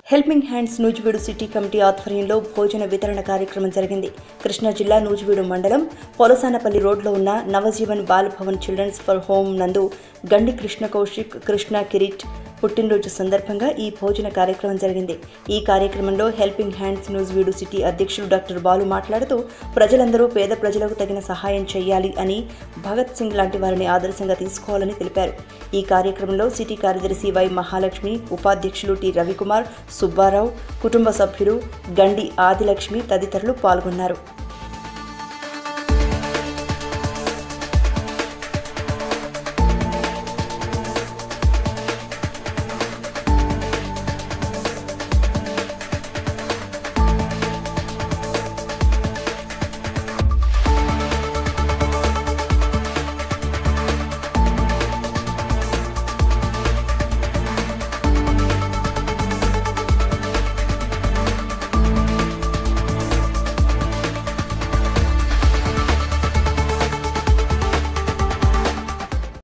Helping hands Nuzvid city committee ఆధ్వర్యంలో భోజన వితరణ కార్యక్రమం జరిగింది. కృష్ణా జిల్లా నూజివీడు మండలం పొలసానపల్లి రోడ్లో ఉన్న Navajeevan Bal Bhavan children's for home నందు గండి కృష్ణ కౌశిక్, కృష్ణ కిరీట్ పుట్టినరోజు సందర్భంగా ఈ భోజన కార్యక్రమం జరిగింది. ఈ కార్యక్రమంలో హెల్పింగ్ హ్యాండ్స్ నూజివీడు సిటీ అధ్యక్షులు డాక్టర్ బాలు మాట్లాడుతూ ప్రజలందరూ పేద ప్రజలకు తగిన సహాయం చేయాలి అని, భగత్ సింగ్ లాంటి వారిని ఆదర్శంగా తీసుకోవాలని తెలిపారు. ఈ కార్యక్రమంలో సిటీ కార్యదర్శి వై మహాలక్ష్మి, ఉపాధ్యక్షులు టి రవికుమార్, సుబ్బారావు, కుటుంబ సభ్యులు గండి ఆదిలక్ష్మి తదితరులు పాల్గొన్నారు.